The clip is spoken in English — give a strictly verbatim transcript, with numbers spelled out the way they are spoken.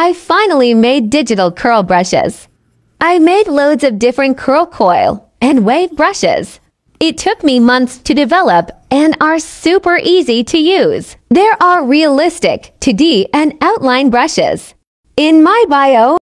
I finally made digital curl brushes. I made loads of different curl coil and wave brushes. It took me months to develop and are super easy to use. There are realistic two D and outline brushes. In my bio,